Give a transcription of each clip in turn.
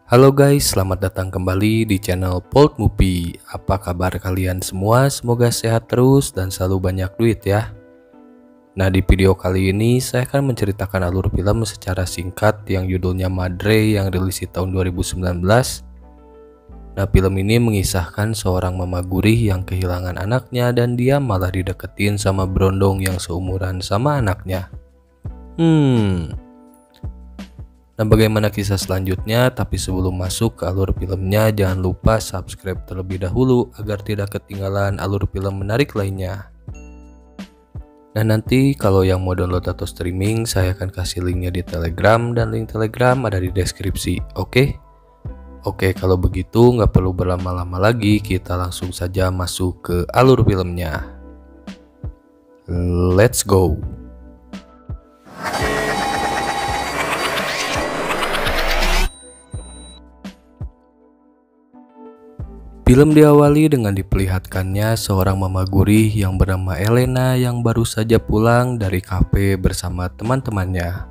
Halo guys, selamat datang kembali di channel Polt Movie. Apa kabar kalian semua? Semoga sehat terus dan selalu banyak duit ya. Nah, di video kali ini saya akan menceritakan alur film secara singkat yang judulnya Madre yang rilis di tahun 2019. Nah, film ini mengisahkan seorang mama gurih yang kehilangan anaknya dan dia malah dideketin sama berondong yang seumuran sama anaknya. Nah, bagaimana kisah selanjutnya? Tapi sebelum masuk ke alur filmnya, jangan lupa subscribe terlebih dahulu agar tidak ketinggalan alur film menarik lainnya. Nah, nanti kalau yang mau download atau streaming, saya akan kasih linknya di Telegram dan link Telegram ada di deskripsi. Oke, kalau begitu nggak perlu berlama-lama lagi, kita langsung saja masuk ke alur filmnya. Let's go. Film diawali dengan diperlihatkannya seorang mama gurih yang bernama Elena yang baru saja pulang dari kafe bersama teman-temannya.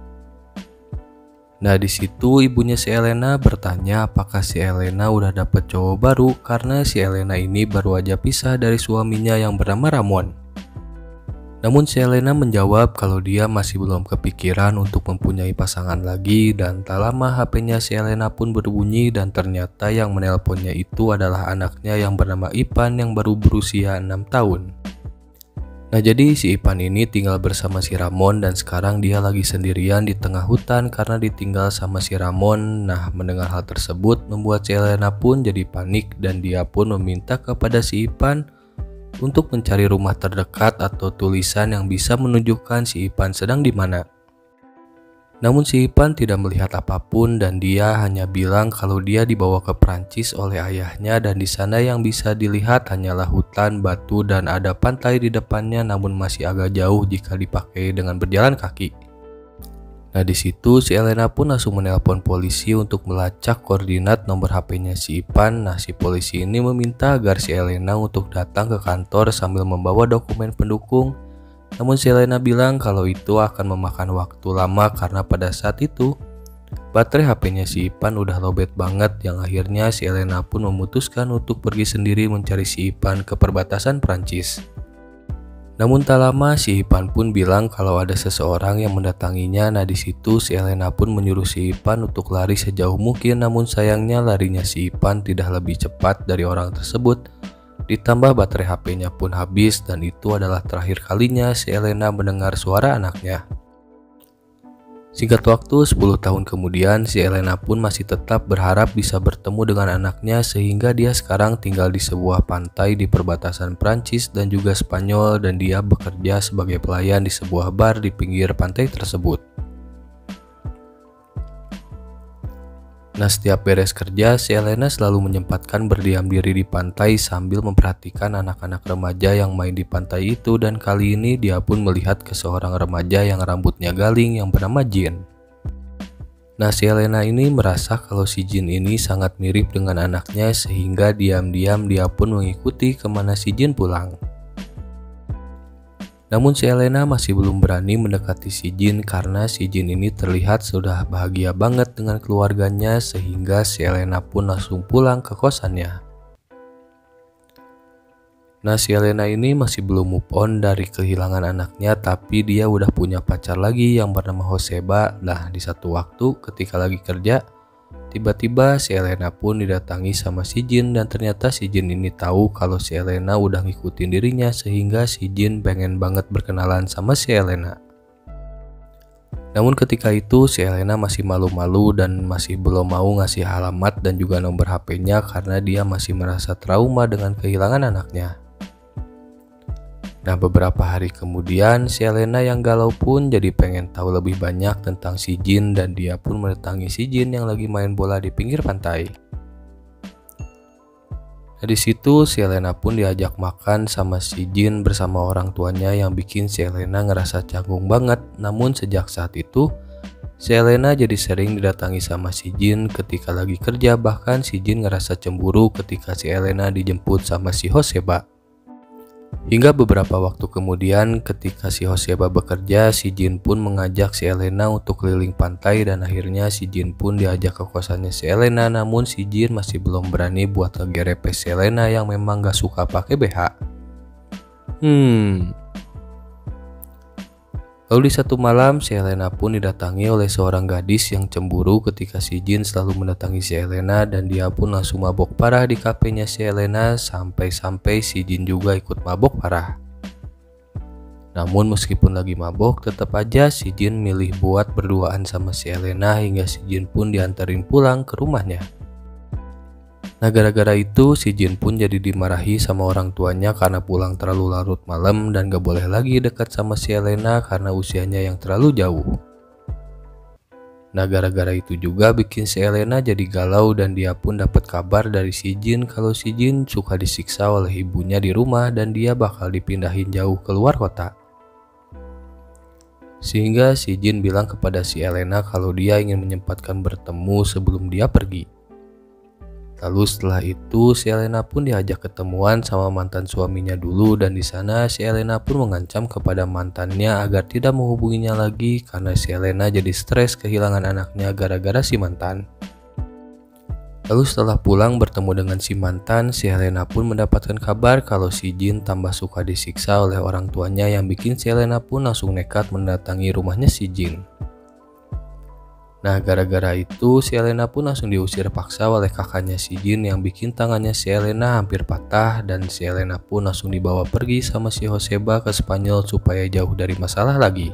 Nah, di situ ibunya si Elena bertanya apakah si Elena udah dapet cowok baru karena si Elena ini baru aja pisah dari suaminya yang bernama Ramon. Namun si Elena menjawab kalau dia masih belum kepikiran untuk mempunyai pasangan lagi, dan tak lama HP-nya si Elena pun berbunyi dan ternyata yang menelponnya itu adalah anaknya yang bernama Ipan yang baru berusia 6 tahun. Nah, jadi si Ipan ini tinggal bersama si Ramon dan sekarang dia lagi sendirian di tengah hutan karena ditinggal sama si Ramon. Nah, mendengar hal tersebut membuat si Elena pun jadi panik dan dia pun meminta kepada si Ipan untuk mencari rumah terdekat atau tulisan yang bisa menunjukkan si Ipan sedang di mana. Namun si Ipan tidak melihat apapun dan dia hanya bilang kalau dia dibawa ke Prancis oleh ayahnya dan di sana yang bisa dilihat hanyalah hutan, batu dan ada pantai di depannya, namun masih agak jauh jika dipakai dengan berjalan kaki. Nah, di situ si Elena pun langsung menelpon polisi untuk melacak koordinat nomor HP-nya si Ipan. Nah, si polisi ini meminta agar si Elena untuk datang ke kantor sambil membawa dokumen pendukung. Namun si Elena bilang kalau itu akan memakan waktu lama karena pada saat itu baterai HP-nya si Ipan udah lowbat banget, yang akhirnya si Elena pun memutuskan untuk pergi sendiri mencari si Ipan ke perbatasan Prancis. Namun tak lama si Ipan pun bilang kalau ada seseorang yang mendatanginya. Nah, di situ si Elena pun menyuruh si Ipan untuk lari sejauh mungkin, namun sayangnya larinya si Ipan tidak lebih cepat dari orang tersebut. Ditambah baterai HP-nya pun habis dan itu adalah terakhir kalinya si Elena mendengar suara anaknya. Singkat waktu 10 tahun kemudian, si Elena pun masih tetap berharap bisa bertemu dengan anaknya sehingga dia sekarang tinggal di sebuah pantai di perbatasan Prancis dan juga Spanyol, dan dia bekerja sebagai pelayan di sebuah bar di pinggir pantai tersebut. Nah, setiap beres kerja, si Elena selalu menyempatkan berdiam diri di pantai sambil memperhatikan anak-anak remaja yang main di pantai itu, dan kali ini dia pun melihat ke seorang remaja yang rambutnya galing yang bernama Jin. Nah, si Elena ini merasa kalau si Jin ini sangat mirip dengan anaknya sehingga diam-diam dia pun mengikuti kemana si Jin pulang. Namun si Elena masih belum berani mendekati si Jin karena si Jin ini terlihat sudah bahagia banget dengan keluarganya sehingga si Elena pun langsung pulang ke kosannya. Nah, si Elena ini masih belum move on dari kehilangan anaknya, tapi dia udah punya pacar lagi yang bernama Joseba. Nah, di satu waktu ketika lagi kerja, tiba-tiba si Elena pun didatangi sama si Jin dan ternyata si Jin ini tahu kalau si Elena udah ngikutin dirinya sehingga si Jin pengen banget berkenalan sama si Elena. Namun ketika itu si Elena masih malu-malu dan masih belum mau ngasih alamat dan juga nomor HP-nya karena dia masih merasa trauma dengan kehilangan anaknya. Nah, beberapa hari kemudian si Elena yang galau pun jadi pengen tahu lebih banyak tentang si Jin dan dia pun mendatangi si Jin yang lagi main bola di pinggir pantai. Nah, di situ si Elena pun diajak makan sama si Jin bersama orang tuanya yang bikin si Elena ngerasa canggung banget. Namun sejak saat itu si Elena jadi sering didatangi sama si Jin ketika lagi kerja, bahkan si Jin ngerasa cemburu ketika si Elena dijemput sama si Joseba. Hingga beberapa waktu kemudian ketika si Hoseba bekerja, si Jin pun mengajak si Elena untuk keliling pantai dan akhirnya si Jin pun diajak ke kosannya si Elena, namun si Jin masih belum berani buat ngegerepes si Elena yang memang gak suka pakai BH. Lalu di satu malam si Elena pun didatangi oleh seorang gadis yang cemburu ketika si Jin selalu mendatangi si Elena dan dia pun langsung mabok parah di kafenya si Elena sampai-sampai si Jin juga ikut mabok parah. Namun meskipun lagi mabok tetap aja si Jin milih buat berduaan sama si Elena hingga si Jin pun diantarin pulang ke rumahnya. Nah gara-gara itu si Jin pun jadi dimarahi sama orang tuanya karena pulang terlalu larut malam dan gak boleh lagi dekat sama si Elena karena usianya yang terlalu jauh. Nah gara-gara itu juga bikin si Elena jadi galau dan dia pun dapat kabar dari si Jin kalau si Jin suka disiksa oleh ibunya di rumah dan dia bakal dipindahin jauh keluar kota. Sehingga si Jin bilang kepada si Elena kalau dia ingin menyempatkan bertemu sebelum dia pergi. Lalu setelah itu si Elena pun diajak ketemuan sama mantan suaminya dulu dan di sana si Elena pun mengancam kepada mantannya agar tidak menghubunginya lagi karena si Elena jadi stres kehilangan anaknya gara-gara si mantan. Lalu setelah pulang bertemu dengan si mantan, si Elena pun mendapatkan kabar kalau si Jin tambah suka disiksa oleh orang tuanya yang bikin si Elena pun langsung nekat mendatangi rumahnya si Jin. Nah gara-gara itu si Elena pun langsung diusir paksa oleh kakaknya si Jin yang bikin tangannya si Elena hampir patah dan si Elena pun langsung dibawa pergi sama si Hoseba ke Spanyol supaya jauh dari masalah lagi.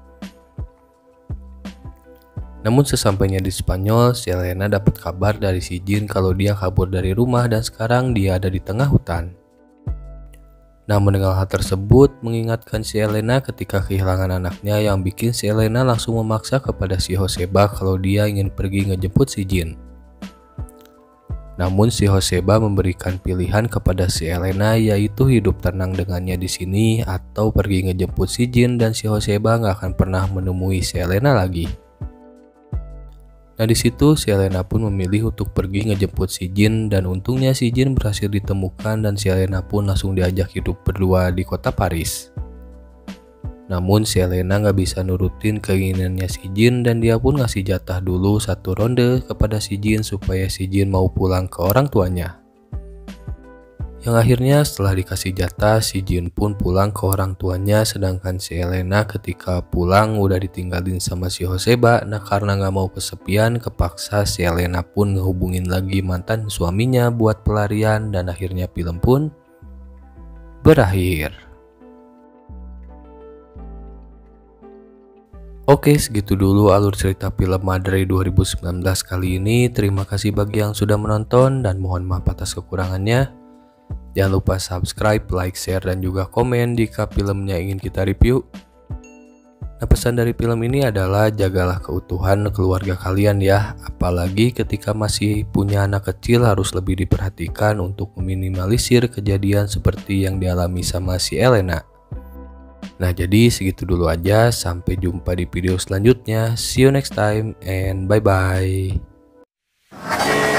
Namun sesampainya di Spanyol, si Elena dapat kabar dari si Jin kalau dia kabur dari rumah dan sekarang dia ada di tengah hutan. Nah mendengar hal tersebut mengingatkan si Elena ketika kehilangan anaknya yang bikin si Elena langsung memaksa kepada si Hoseba kalau dia ingin pergi ngejemput si Jin. Namun si Hoseba memberikan pilihan kepada si Elena yaitu hidup tenang dengannya di sini atau pergi ngejemput si Jin dan si Hoseba nggak akan pernah menemui si Elena lagi. Nah di situ si Elena pun memilih untuk pergi ngejemput si Jin dan untungnya si Jin berhasil ditemukan dan si Elena pun langsung diajak hidup berdua di kota Paris. Namun si Elena nggak bisa nurutin keinginannya si Jin dan dia pun ngasih jatah dulu 1 ronde kepada si Jin supaya si Jin mau pulang ke orang tuanya. Yang akhirnya setelah dikasih jatah si Jin pun pulang ke orang tuanya sedangkan si Elena ketika pulang udah ditinggalin sama si Hoseba. Nah karena gak mau kesepian kepaksa si Elena pun ngehubungin lagi mantan suaminya buat pelarian dan akhirnya film pun berakhir. Oke segitu dulu alur cerita film Madre 2019 kali ini. Terima kasih bagi yang sudah menonton dan mohon maaf atas kekurangannya. Jangan lupa subscribe, like, share, dan juga komen jika filmnya ingin kita review. Nah pesan dari film ini adalah jagalah keutuhan keluarga kalian ya. Apalagi ketika masih punya anak kecil harus lebih diperhatikan untuk meminimalisir kejadian seperti yang dialami sama si Elena. Nah jadi segitu dulu aja, sampai jumpa di video selanjutnya. See you next time and bye bye.